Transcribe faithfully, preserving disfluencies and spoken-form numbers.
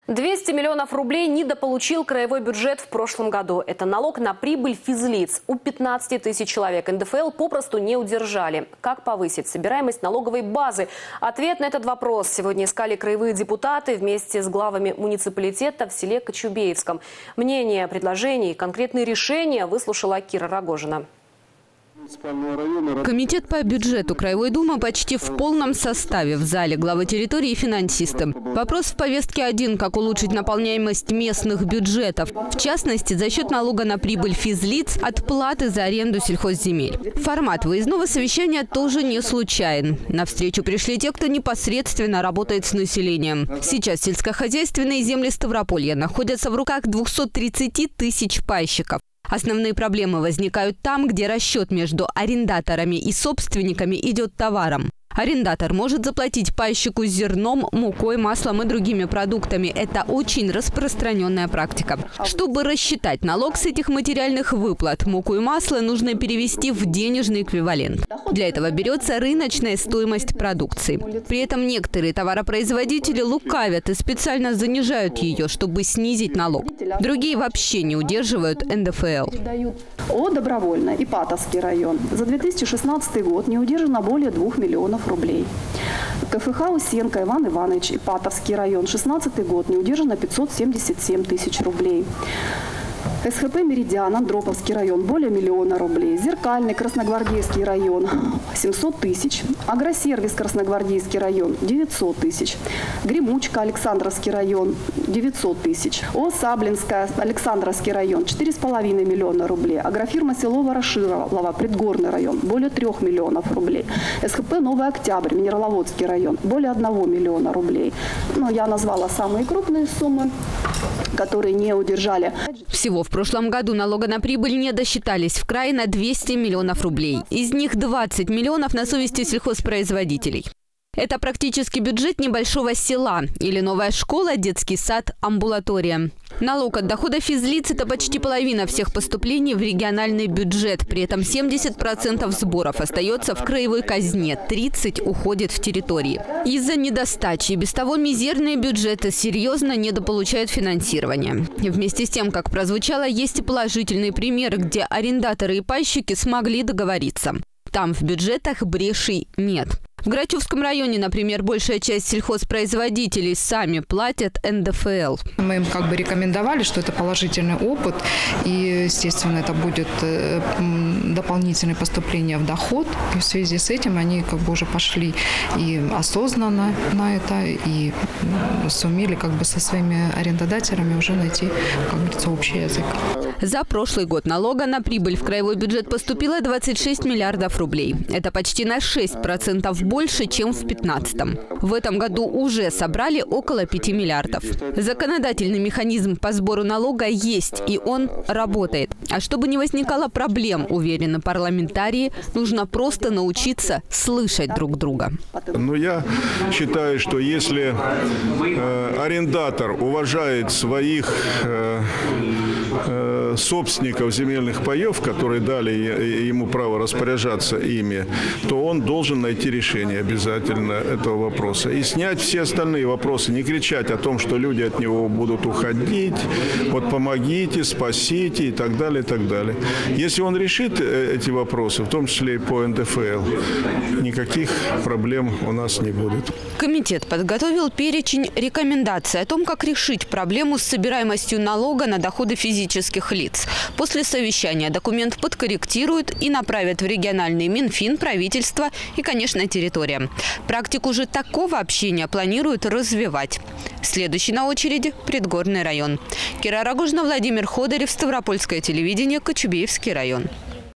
двести миллионов рублей недополучил краевой бюджет в прошлом году. Это налог на прибыль физлиц. У пятнадцати тысяч человек эн дэ эф эл попросту не удержали. Как повысить собираемость налоговой базы? Ответ на этот вопрос сегодня искали краевые депутаты вместе с главами муниципалитета в селе Кочубеевском. Мнения, предложения и конкретные решения выслушала Кира Рогожина. Комитет по бюджету Краевой думы почти в полном составе. В зале главы территории и финансисты. Вопрос в повестке один – как улучшить наполняемость местных бюджетов. В частности, за счет налога на прибыль физлиц от платы за аренду сельхозземель. Формат выездного совещания тоже не случайен. На встречу пришли те, кто непосредственно работает с населением. Сейчас сельскохозяйственные земли Ставрополья находятся в руках двухсот тридцати тысяч пайщиков. Основные проблемы возникают там, где расчет между арендаторами и собственниками идет товаром. Арендатор может заплатить пайщику зерном, мукой, маслом и другими продуктами. Это очень распространенная практика. Чтобы рассчитать налог с этих материальных выплат, муку и масло нужно перевести в денежный эквивалент. Для этого берется рыночная стоимость продукции. При этом некоторые товаропроизводители лукавят и специально занижают ее, чтобы снизить налог. Другие вообще не удерживают эн дэ эф эл. О, добровольно. Ипатовский район. За две тысячи шестнадцатый год не удержано более двух миллионов рублей. ка эф ха Усенко Иван Иванович, Ипатовский район, шестнадцатый год, не удержано пятьсот семьдесят семь тысяч рублей. эс ха пэ Меридиан, Андроповский район, более миллиона рублей. Зеркальный, Красногвардейский район, семьсот тысяч. Агросервис, Красногвардейский район, девятьсот тысяч. Гремучка, Александровский район, девятьсот тысяч. О, Саблинская, Александровский район, четыре с половиной миллиона рублей. Агрофирма село Ворошилово, Предгорный район, более трех миллионов рублей. эс ха пэ Новый Октябрь, Минераловодский район, более одного миллиона рублей. Ну, я назвала самые крупные суммы, которые не удержали. Всего в прошлом году налога на прибыль не досчитались в крае на двести миллионов рублей. Из них двадцать миллионов на совести сельхозпроизводителей. Это практически бюджет небольшого села. Или новая школа, детский сад, амбулатория. Налог от дохода физлиц – это почти половина всех поступлений в региональный бюджет. При этом семьдесят процентов сборов остается в краевой казне, тридцать процентов уходит в территории. Из-за недостачи без того мизерные бюджеты серьезно недополучают финансирование. И вместе с тем, как прозвучало, есть и положительные примеры, где арендаторы и пайщики смогли договориться. Там в бюджетах брешей нет. В Грачевском районе, например, большая часть сельхозпроизводителей сами платят эн дэ эф эл. Мы им как бы рекомендовали, что это положительный опыт. И, естественно, это будет дополнительное поступление в доход. И в связи с этим они как бы уже пошли и осознанно на это, и сумели как бы со своими арендодателями уже найти, как говорится, общий язык. За прошлый год налога на прибыль в краевой бюджет поступило двадцать шесть миллиардов рублей. Это почти на шесть процентов больше, чем в пятнадцатом. В этом году уже собрали около пяти миллиардов. Законодательный механизм по сбору налога есть, и он работает. А чтобы не возникало проблем, уверены парламентарии, нужно просто научиться слышать друг друга. Но я считаю, что если э, арендатор уважает своих э, э, собственников земельных паев, которые дали ему право распоряжаться ими, то он должен найти решение обязательно этого вопроса. И снять все остальные вопросы, не кричать о том, что люди от него будут уходить, вот помогите, спасите и так далее, и так далее. Если он решит эти вопросы, в том числе и по эн дэ эф эл, никаких проблем у нас не будет. Комитет подготовил перечень рекомендаций о том, как решить проблему с собираемостью налога на доходы физических лиц. После совещания документ подкорректируют и направят в региональный Минфин, правительство и, конечно, территория. Практику же такого общения планируют развивать. Следующий на очереди – Предгорный район. Кира Рогожина, Владимир Ходырев, Ставропольское телевидение, Кочубеевский район.